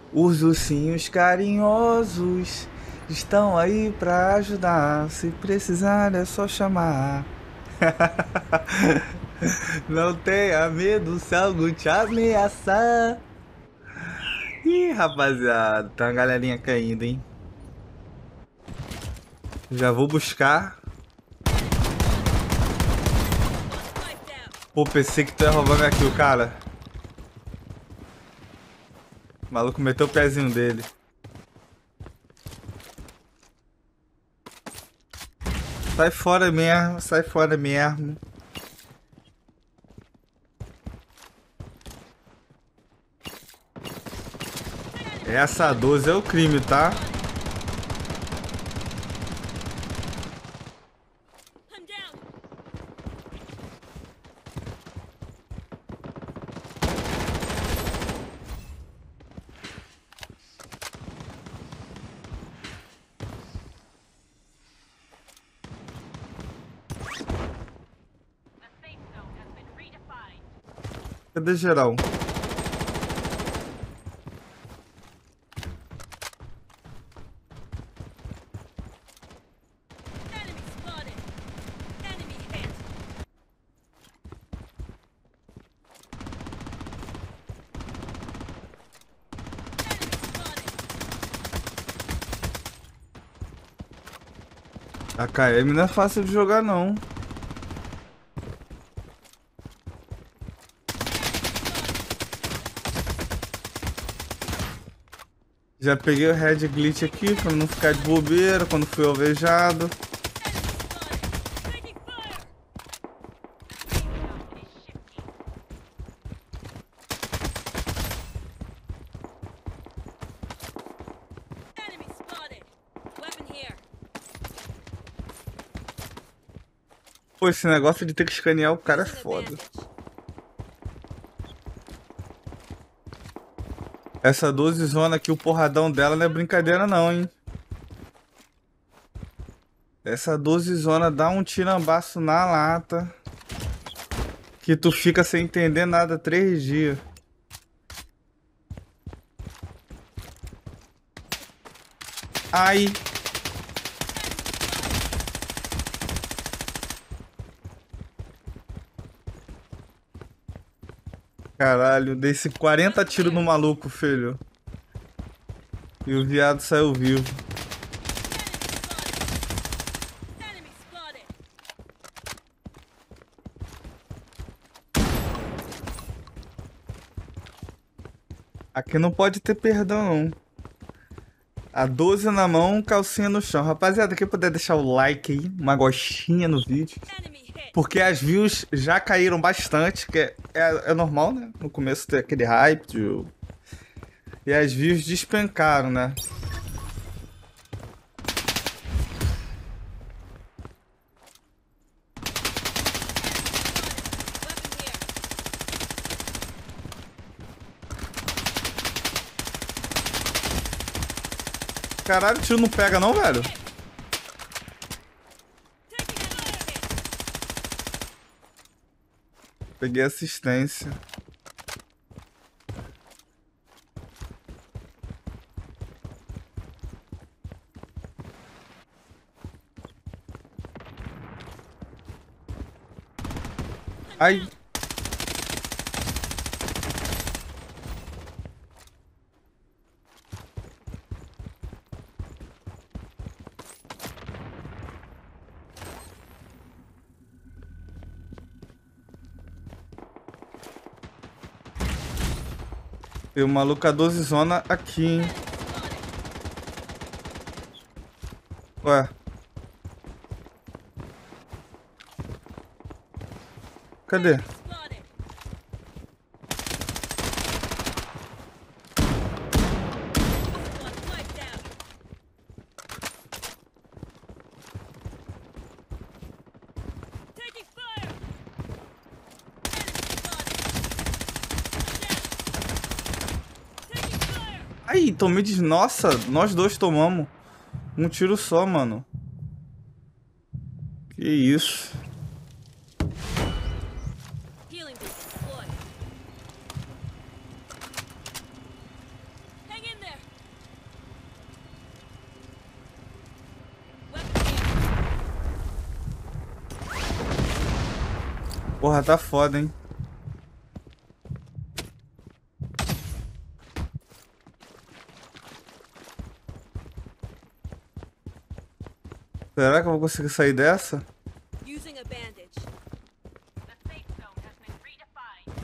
Os ursinhos carinhosos estão aí pra ajudar. Se precisar é só chamar. Não tenha medo se algo te ameaçar. Ih, rapaziada, tá uma galerinha caindo, hein? Já vou buscar. Pô, pensei que tu ia roubar minha kill, cara. O maluco meteu o pezinho dele. Sai fora mesmo, sai fora mesmo. Essa 12 é o crime, tá? Cadê geral? A KM não é fácil de jogar, não. Já peguei o Red Glitch aqui pra não ficar de bobeira quando fui alvejado. Pô, esse negócio de ter que escanear o cara é foda. Essa 12 zona aqui, o porradão dela não é brincadeira não, hein? Essa 12 zona dá um tirambaço na lata. Que tu fica sem entender nada 3 dias. Ai. Caralho, dei esse 40 tiros no maluco, filho. E o viado saiu vivo. Aqui não pode ter perdão, não. A 12 na mão, calcinha no chão. Rapaziada, quem puder deixar o like aí, uma gostinha no vídeo. Porque as views já caíram bastante, que é normal, né? No começo ter aquele hype. E as views despencaram, né? Caralho, o tiro não pega não, velho? Peguei assistência. Ai. Tem uma maluco a 12 zona aqui, hein? Ué. Cadê? Ai, tomei de... Nossa, nós dois tomamos um tiro só, mano. Que isso? Porra, tá foda, hein? Será que eu vou conseguir sair dessa? Using a bandage. The safe zone has been redefined.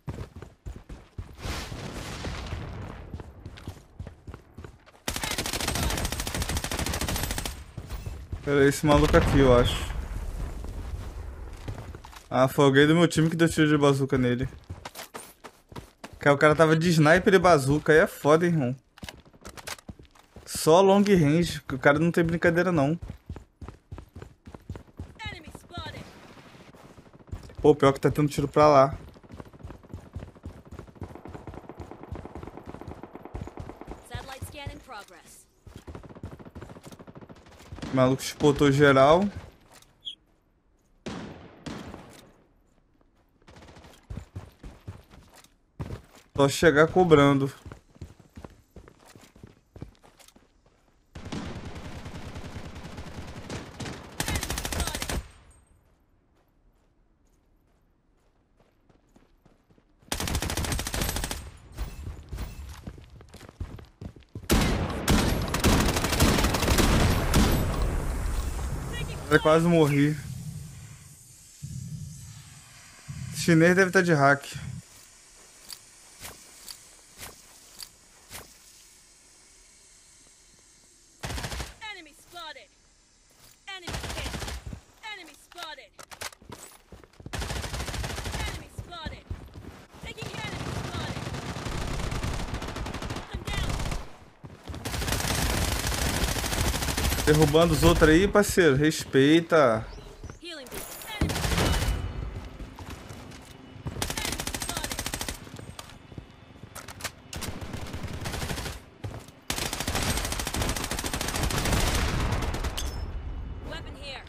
Era esse maluco aqui, eu acho. Ah, foi alguém do meu time que deu tiro de bazuca nele. O cara tava de sniper e bazuca, aí é foda, hein, irmão. Só long range, que o cara não tem brincadeira não. Enemy spotted. Pô, pior que tá tendo tiro pra lá. Satellite scan in progress. O maluco spotou geral. Só chegar cobrando. Eu quase morri. Esse chinês deve estar de hack. Enemy spotted. Enemy hit. Enemy spotted. Enemy spotted. Taking enemy spotted. I'm down. Derrubando os outros aí, parceiro. Respeita. Healing me. Enemy spotted. Enemy spotted. Weapon here.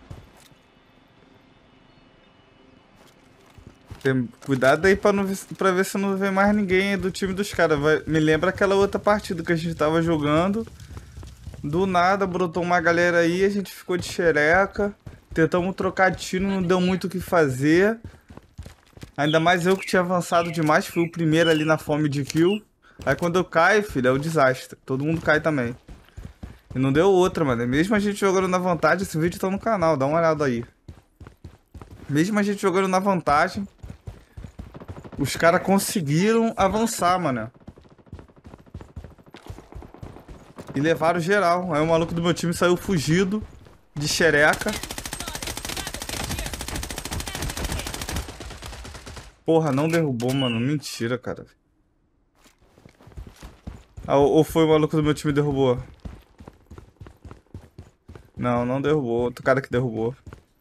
Cuidado aí pra ver se não vê mais ninguém do time dos caras. Me lembra aquela outra partida que a gente tava jogando. Do nada brotou uma galera aí, a gente ficou de xereca. Tentamos trocar tiro, não deu muito o que fazer. Ainda mais eu que tinha avançado demais, fui o primeiro ali na fome de kill. Aí quando eu caio, filho, é um desastre. Todo mundo cai também. E não deu outra, mano. Mesmo a gente jogando na vantagem, esse vídeo tá no canal, dá uma olhada aí. Mesmo a gente jogando na vantagem, os caras conseguiram avançar, mano. E levaram geral. Aí o maluco do meu time saiu fugido de xereca. Porra, não derrubou, mano. Mentira, cara. Ah, ou foi o maluco do meu time que derrubou? Não, não derrubou. Outro cara que derrubou.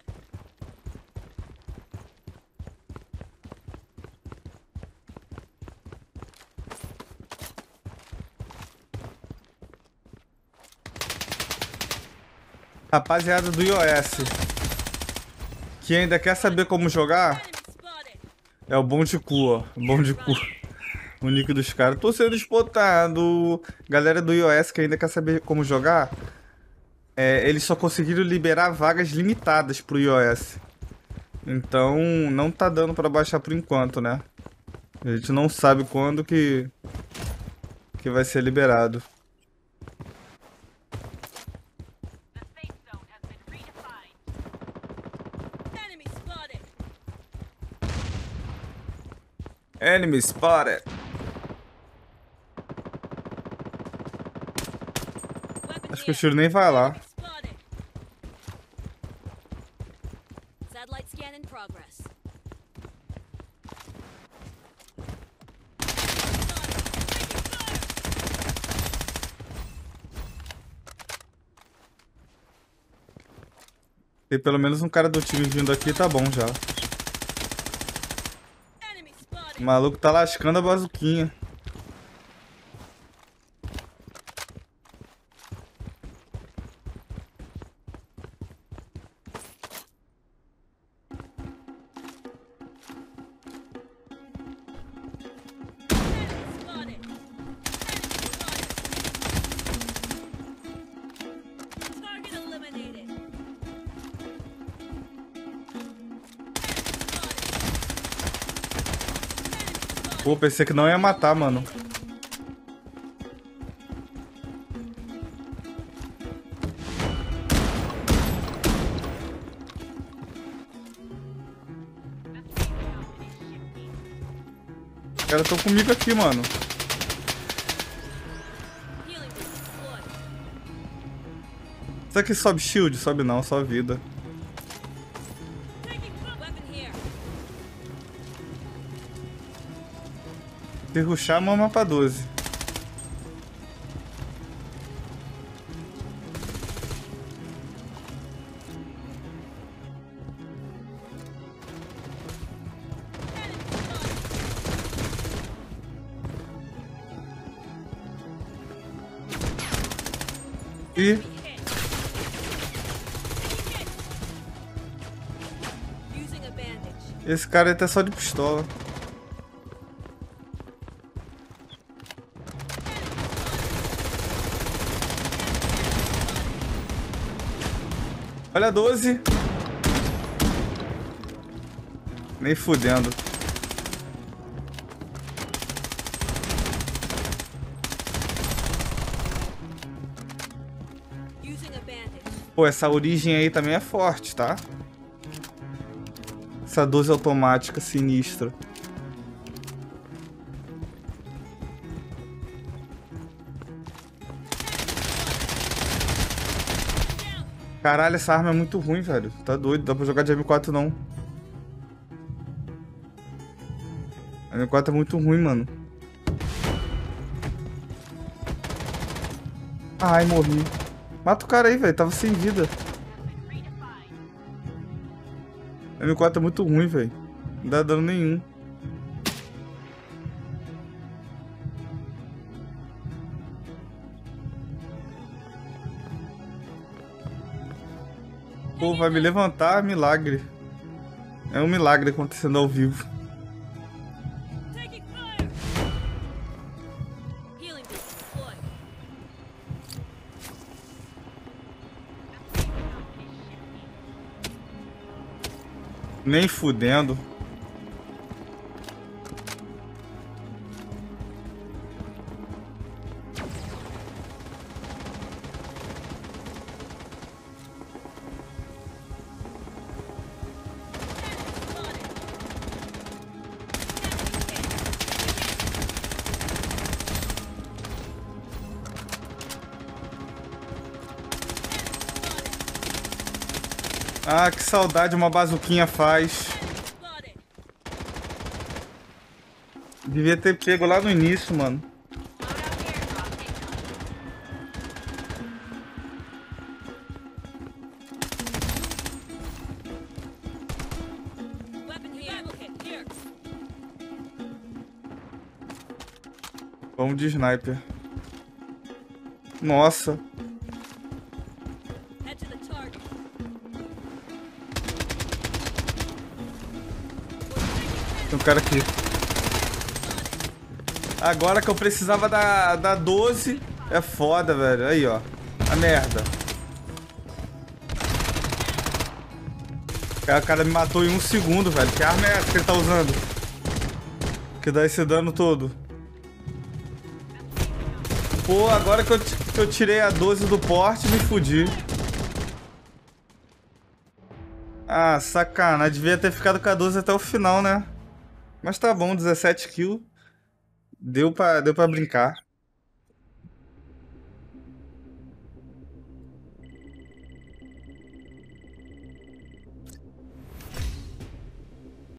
Rapaziada do iOS, que ainda quer saber como jogar, Enemy spotted. é o bom de cu, ó. Bom de cu. O nick dos caras. Tô sendo explotado. Galera do iOS que ainda quer saber como jogar, eles só conseguiram liberar vagas limitadas pro iOS. Então não tá dando pra baixar por enquanto, né? A gente não sabe quando que vai ser liberado. The safe zone has been redefined. Enemy spotted. Enemy spotted. Weapon Acho que o here. tiro nem vai lá. Enemy spotted. Satellite scan in progress. Tem pelo menos um cara do time vindo aqui, tá bom já. Enemy spotted. O maluco tá lascando a bazuquinha. Enemy spotted. Enemy spotted. Target eliminated. Enemy spotted. Pô, pensei que não ia matar, mano. Os caras estão comigo aqui, mano. Healing beacon deployed. Isso aqui sobe shield? Sobe não, só vida. Taking fire. Weapon here. Se rushar, mama pra 12. E Hit. Taking hit. Using a bandage. esse cara aí tá só de pistola. Olha a 12. Nem fudendo. Using a bandage. Pô, essa origem aí também é forte, tá? Essa 12 automática sinistra. Caralho, essa arma é muito ruim, velho. Tá doido, dá pra jogar de M4 não. A M4 é muito ruim, mano. Ai, morri. Mata o cara aí, velho. Tava sem vida. A M4 é muito ruim, velho. Não dá dano nenhum. Pô, vai me levantar, milagre. É um milagre acontecendo ao vivo. Taking fire. Healing beacon deployed. Nem fudendo. Ah, que saudade uma bazuquinha faz. Spotted. Devia ter pego lá no início, mano. Weapon here. Ammo kit here. Vamos de sniper. Nossa. Head to the target. Tem um cara aqui. Agora que eu precisava da 12. É foda, velho. Aí, ó. A merda. O cara me matou em 1 segundo, velho. Que arma é essa que ele tá usando? Que dá esse dano todo. Pô, agora que eu tirei a 12 do porte, me fudi. Ah, sacanagem. Devia ter ficado com a 12 até o final, né? Mas tá bom, 17 kills. Deu pra brincar.